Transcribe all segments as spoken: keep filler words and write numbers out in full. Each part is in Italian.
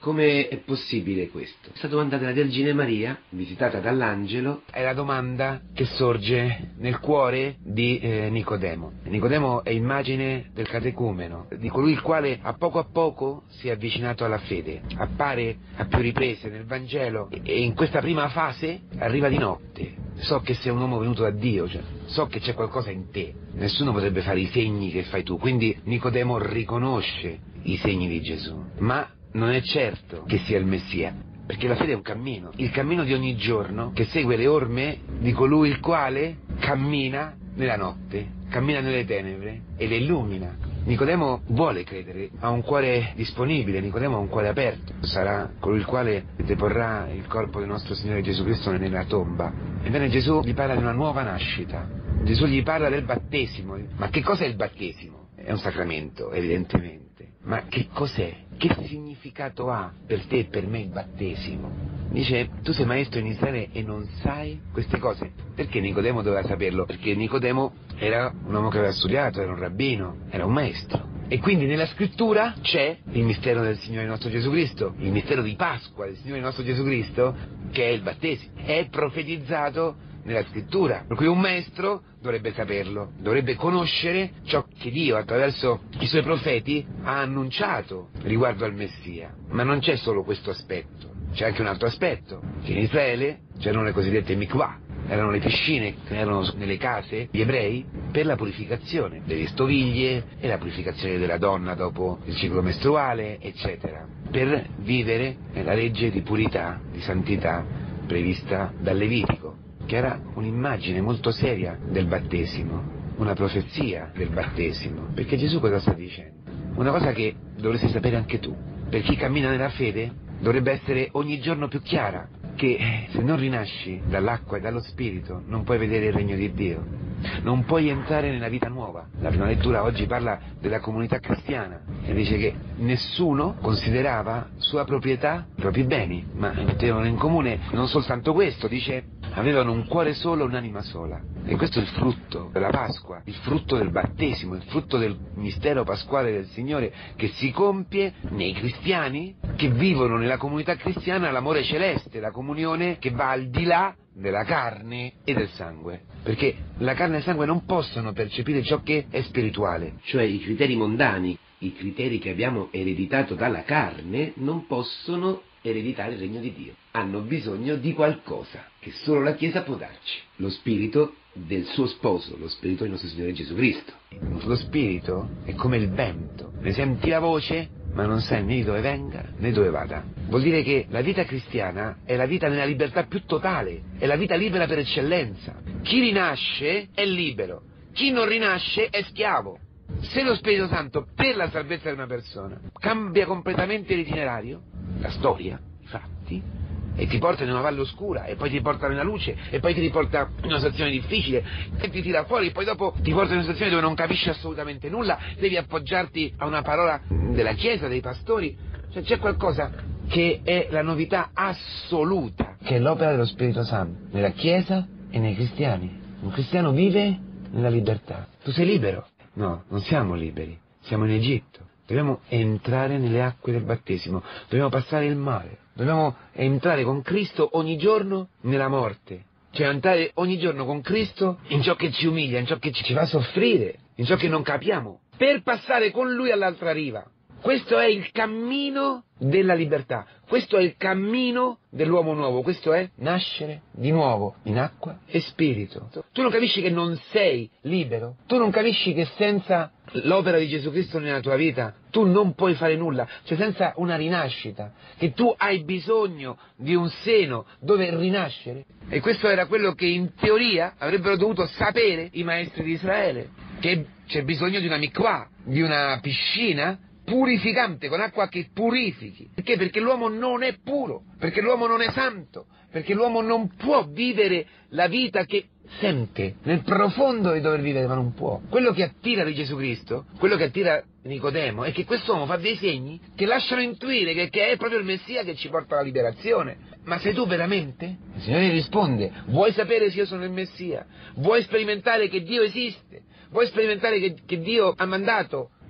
come è possibile questo? Questa domanda della Vergine Maria, visitata dall'angelo, è la domanda che sorge nel cuore di eh, Nicodemo. Nicodemo è immagine del catecumeno, di colui il quale a poco a poco si è avvicinato alla fede. Appare a più riprese nel Vangelo e in questa prima fase arriva di notte. So che sei un uomo venuto da Dio, cioè, so che c'è qualcosa in te. Nessuno potrebbe fare i segni che fai tu. Quindi Nicodemo riconosce i segni di Gesù, ma non è certo che sia il Messia, perché la fede è un cammino, il cammino di ogni giorno che segue le orme di colui il quale cammina nella notte, cammina nelle tenebre e le illumina. Nicodemo vuole credere, ha un cuore disponibile, Nicodemo ha un cuore aperto, sarà colui il quale deporrà il corpo del nostro Signore Gesù Cristo nella tomba. Ebbene Gesù gli parla di una nuova nascita, Gesù gli parla del battesimo. Ma che cos'è il battesimo? È un sacramento, evidentemente, ma che cos'è? Che significato ha per te e per me il battesimo? Dice, tu sei maestro in Israele e non sai queste cose. Perché Nicodemo doveva saperlo? Perché Nicodemo era un uomo che aveva studiato, era un rabbino, era un maestro. E quindi nella scrittura c'è il mistero del Signore nostro Gesù Cristo, il mistero di Pasqua del Signore nostro Gesù Cristo, che è il battesimo. È profetizzato nella scrittura, per cui un maestro dovrebbe saperlo, dovrebbe conoscere ciò che Dio attraverso i suoi profeti ha annunciato riguardo al Messia. Ma non c'è solo questo aspetto, c'è anche un altro aspetto, che in Israele c'erano le cosiddette mikvah, erano le piscine che erano nelle case gli ebrei per la purificazione delle stoviglie e la purificazione della donna dopo il ciclo mestruale, eccetera, per vivere la legge di purità, di santità prevista dal Levitico, che era un'immagine molto seria del battesimo, una profezia del battesimo. Perché Gesù cosa sta dicendo? Una cosa che dovresti sapere anche tu. Per chi cammina nella fede dovrebbe essere ogni giorno più chiara, che se non rinasci dall'acqua e dallo Spirito non puoi vedere il regno di Dio, non puoi entrare nella vita nuova. La prima lettura oggi parla della comunità cristiana e dice che nessuno considerava sua proprietà i propri beni, ma mettevano in comune non soltanto questo, dice avevano un cuore solo, un'anima sola. E questo è il frutto della Pasqua, il frutto del battesimo, il frutto del mistero pasquale del Signore che si compie nei cristiani che vivono nella comunità cristiana l'amore celeste, la comunione che va al di là della carne e del sangue, perché la carne e il sangue non possono percepire ciò che è spirituale, cioè i criteri mondani, i criteri che abbiamo ereditato dalla carne non possono ereditare il regno di Dio, hanno bisogno di qualcosa che solo la Chiesa può darci, lo spirito del suo sposo, lo spirito del nostro Signore Gesù Cristo. Lo spirito è come il vento, ne senti la voce ma non sai né di dove venga né dove vada. Vuol dire che la vita cristiana è la vita nella libertà più totale, è la vita libera per eccellenza. Chi rinasce è libero, chi non rinasce è schiavo. Se lo Spirito Santo per la salvezza di una persona cambia completamente l'itinerario, la storia, i fatti, e ti porta in una valle oscura e poi ti porta nella luce e poi ti riporta in una situazione difficile e ti tira fuori e poi dopo ti porta in una situazione dove non capisci assolutamente nulla, devi appoggiarti a una parola della Chiesa, dei pastori, cioè c'è qualcosa che è la novità assoluta, che è l'opera dello Spirito Santo nella Chiesa e nei cristiani. Un cristiano vive nella libertà. Tu sei libero? No, non siamo liberi, siamo in Egitto. Dobbiamo entrare nelle acque del battesimo, dobbiamo passare il mare, dobbiamo entrare con Cristo ogni giorno nella morte, cioè entrare ogni giorno con Cristo in ciò che ci umilia, in ciò che ci fa soffrire, in ciò che non capiamo, per passare con Lui all'altra riva. Questo è il cammino della libertà, questo è il cammino dell'uomo nuovo, questo è nascere di nuovo in acqua e spirito. Tu non capisci che non sei libero? Tu non capisci che senza l'opera di Gesù Cristo nella tua vita tu non puoi fare nulla, cioè senza una rinascita, che tu hai bisogno di un seno dove rinascere? E questo era quello che in teoria avrebbero dovuto sapere i maestri di Israele, che c'è bisogno di una mikvah, di una piscina purificante, con acqua che purifichi. Perché? Perché l'uomo non è puro, perché l'uomo non è santo, perché l'uomo non può vivere la vita che sente nel profondo di dover vivere, ma non può. Quello che attira di Gesù Cristo, quello che attira Nicodemo, è che quest'uomo fa dei segni che lasciano intuire che, che è proprio il Messia che ci porta alla liberazione. Ma sei tu veramente? Il Signore risponde: vuoi sapere se io sono il Messia? Vuoi sperimentare che Dio esiste? Vuoi sperimentare che, che Dio ha mandato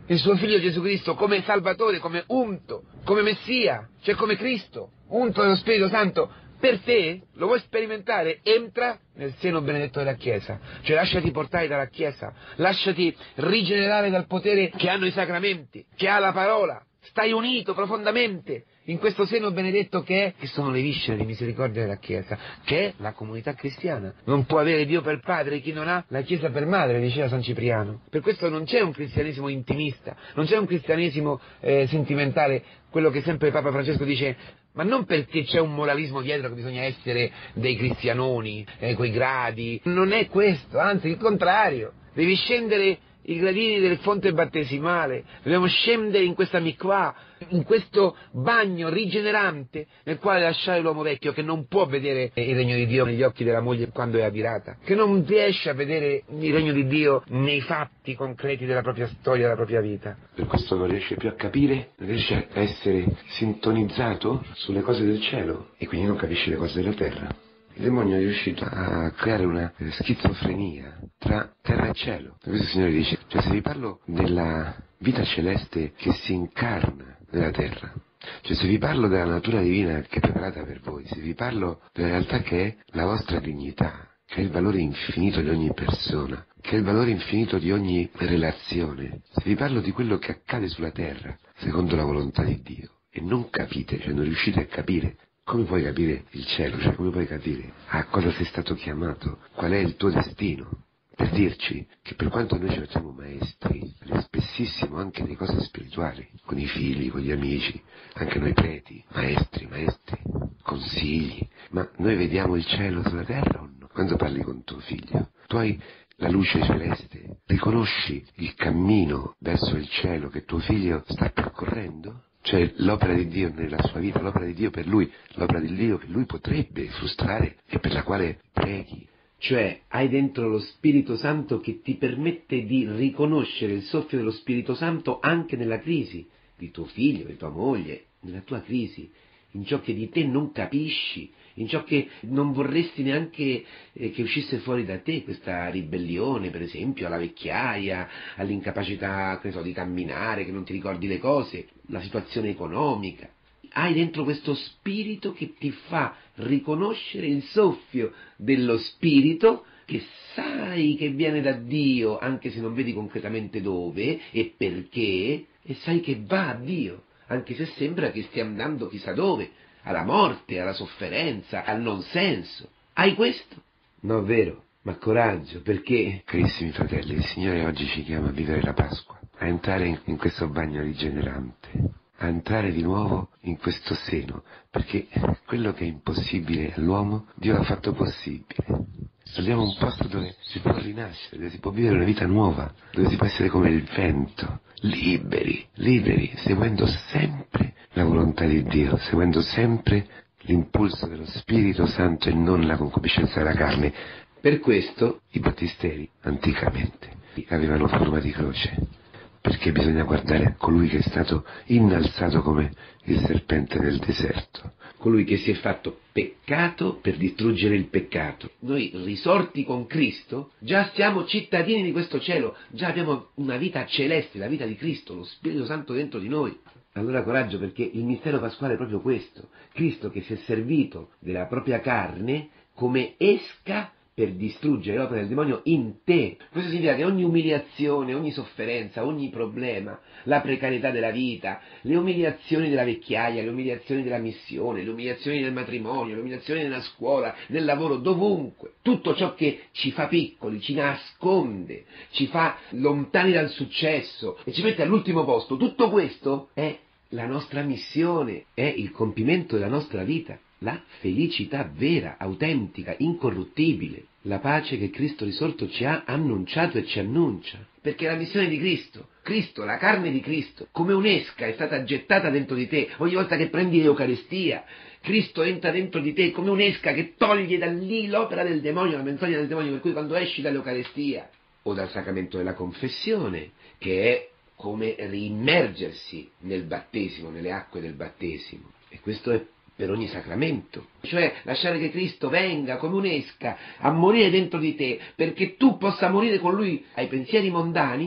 il suo figlio Gesù Cristo come Salvatore, come unto, come Messia, cioè come Cristo, unto dello Spirito Santo, per te, lo vuoi sperimentare? Entra nel seno benedetto della Chiesa, cioè lasciati portare dalla Chiesa, lasciati rigenerare dal potere che hanno i sacramenti, che ha la parola, stai unito profondamente in questo seno benedetto che è, che sono le viscere di misericordia della Chiesa, che è la comunità cristiana. Non può avere Dio per padre chi non ha la Chiesa per madre, diceva San Cipriano. Per questo non c'è un cristianesimo intimista, non c'è un cristianesimo eh, sentimentale, quello che sempre Papa Francesco dice, ma non perché c'è un moralismo dietro che bisogna essere dei cristianoni, eh, quei gradi, non è questo, anzi il contrario, devi scendere i gradini del fonte battesimale, dobbiamo scendere in questa mikvah, in questo bagno rigenerante nel quale lasciare l'uomo vecchio che non può vedere il regno di Dio negli occhi della moglie quando è adirata, che non riesce a vedere il regno di Dio nei fatti concreti della propria storia, della propria vita. Per questo non riesce più a capire, non riesce a essere sintonizzato sulle cose del cielo e quindi non capisce le cose della terra. Il demonio è riuscito a creare una schizofrenia tra terra e cielo. E questo Signore dice, cioè se vi parlo della vita celeste che si incarna nella terra, cioè se vi parlo della natura divina che è preparata per voi, se vi parlo della realtà che è la vostra dignità, che è il valore infinito di ogni persona, che è il valore infinito di ogni relazione, se vi parlo di quello che accade sulla terra, secondo la volontà di Dio, e non capite, cioè non riuscite a capire, come puoi capire il cielo? Cioè come puoi capire a cosa sei stato chiamato? Qual è il tuo destino? Per dirci che per quanto noi ci facciamo maestri, spessissimo anche nelle cose spirituali, con i figli, con gli amici, anche noi preti, maestri, maestri, consigli, ma noi vediamo il cielo sulla terra o no? Quando parli con tuo figlio, tu hai la luce celeste, riconosci il cammino verso il cielo che tuo figlio sta percorrendo? Cioè l'opera di Dio nella sua vita, l'opera di Dio per lui, l'opera di Dio che lui potrebbe frustrare e per la quale preghi. Cioè hai dentro lo Spirito Santo che ti permette di riconoscere il soffio dello Spirito Santo anche nella crisi di tuo figlio, di tua moglie, nella tua crisi, in ciò che di te non capisci, in ciò che non vorresti neanche eh, che uscisse fuori da te, questa ribellione per esempio alla vecchiaia, all'incapacità, che ne so, di camminare, che non ti ricordi le cose, la situazione economica. Hai dentro questo spirito che ti fa riconoscere il soffio dello spirito che sai che viene da Dio, anche se non vedi concretamente dove e perché, e sai che va a Dio, anche se sembra che stia andando chissà dove, alla morte, alla sofferenza, al non senso. Hai questo? No, è vero, ma coraggio, perché, carissimi fratelli, il Signore oggi ci chiama a vivere la Pasqua, a entrare in, in questo bagno rigenerante, a entrare di nuovo in questo seno, perché quello che è impossibile all'uomo, Dio l'ha fatto possibile. Abbiamo un posto dove si può rinascere, dove si può vivere una vita nuova, dove si può essere come il vento, liberi, liberi, seguendo sempre la volontà di Dio, seguendo sempre l'impulso dello Spirito Santo e non la concupiscenza della carne. Per questo i battisteri, anticamente, avevano forma di croce, perché bisogna guardare a colui che è stato innalzato come il serpente nel deserto, colui che si è fatto peccato per distruggere il peccato. Noi risorti con Cristo già siamo cittadini di questo cielo, già abbiamo una vita celeste, la vita di Cristo, lo Spirito Santo dentro di noi. Allora coraggio, perché il mistero pasquale è proprio questo, Cristo che si è servito della propria carne come esca per distruggere l'opera del demonio in te. Questo significa che ogni umiliazione, ogni sofferenza, ogni problema, la precarietà della vita, le umiliazioni della vecchiaia, le umiliazioni della missione, le umiliazioni del matrimonio, le umiliazioni nella scuola, nel lavoro, dovunque, tutto ciò che ci fa piccoli, ci nasconde, ci fa lontani dal successo e ci mette all'ultimo posto, tutto questo è la nostra missione, è il compimento della nostra vita. La felicità vera, autentica, incorruttibile, la pace che Cristo risorto ci ha annunciato e ci annuncia, perché la missione di Cristo, Cristo, la carne di Cristo, come un'esca è stata gettata dentro di te, ogni volta che prendi l'Eucaristia, Cristo entra dentro di te come un'esca che toglie da lì l'opera del demonio, la menzogna del demonio, per cui quando esci dall'Eucaristia o dal sacramento della confessione, che è come riimmergersi nel battesimo, nelle acque del battesimo, e questo è per ogni sacramento, cioè lasciare che Cristo venga come un'esca a morire dentro di te, perché tu possa morire con Lui ai pensieri mondani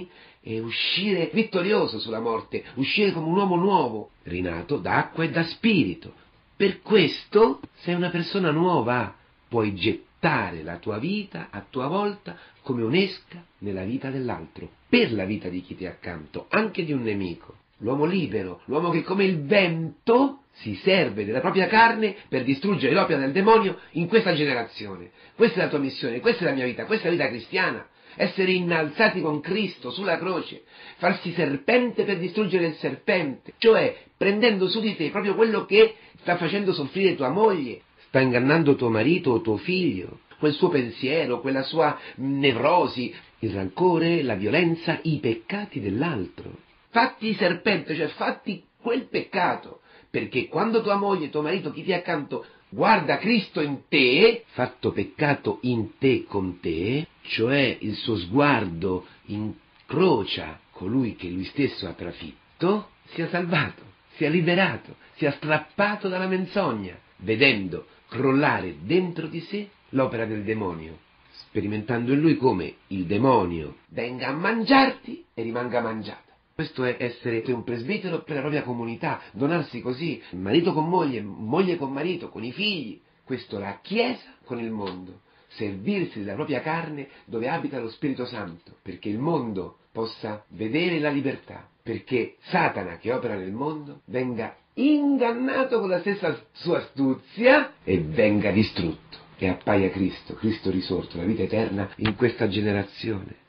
e uscire vittorioso sulla morte, uscire come un uomo nuovo, rinato da acqua e da spirito. Per questo sei una persona nuova, puoi gettare la tua vita a tua volta come un'esca nella vita dell'altro, per la vita di chi ti è accanto, anche di un nemico. L'uomo libero, l'uomo che come il vento si serve della propria carne per distruggere l'opera del demonio in questa generazione. Questa è la tua missione, questa è la mia vita, questa è la vita cristiana. Essere innalzati con Cristo sulla croce, farsi serpente per distruggere il serpente, cioè prendendo su di te proprio quello che sta facendo soffrire tua moglie, sta ingannando tuo marito o tuo figlio, quel suo pensiero, quella sua nevrosi, il rancore, la violenza, i peccati dell'altro. Fatti serpente, cioè fatti quel peccato, perché quando tua moglie, tuo marito, chi ti è accanto, guarda Cristo in te, fatto peccato in te con te, cioè il suo sguardo incrocia colui che lui stesso ha trafitto, sia salvato, sia liberato, sia strappato dalla menzogna, vedendo crollare dentro di sé l'opera del demonio, sperimentando in lui come il demonio venga a mangiarti e rimanga mangiato. Questo è essere un presbitero per la propria comunità, donarsi così, marito con moglie, moglie con marito, con i figli. Questo è la Chiesa con il mondo, servirsi della propria carne dove abita lo Spirito Santo, perché il mondo possa vedere la libertà, perché Satana che opera nel mondo venga ingannato con la stessa sua astuzia e venga distrutto. E appaia Cristo, Cristo risorto, la vita eterna in questa generazione.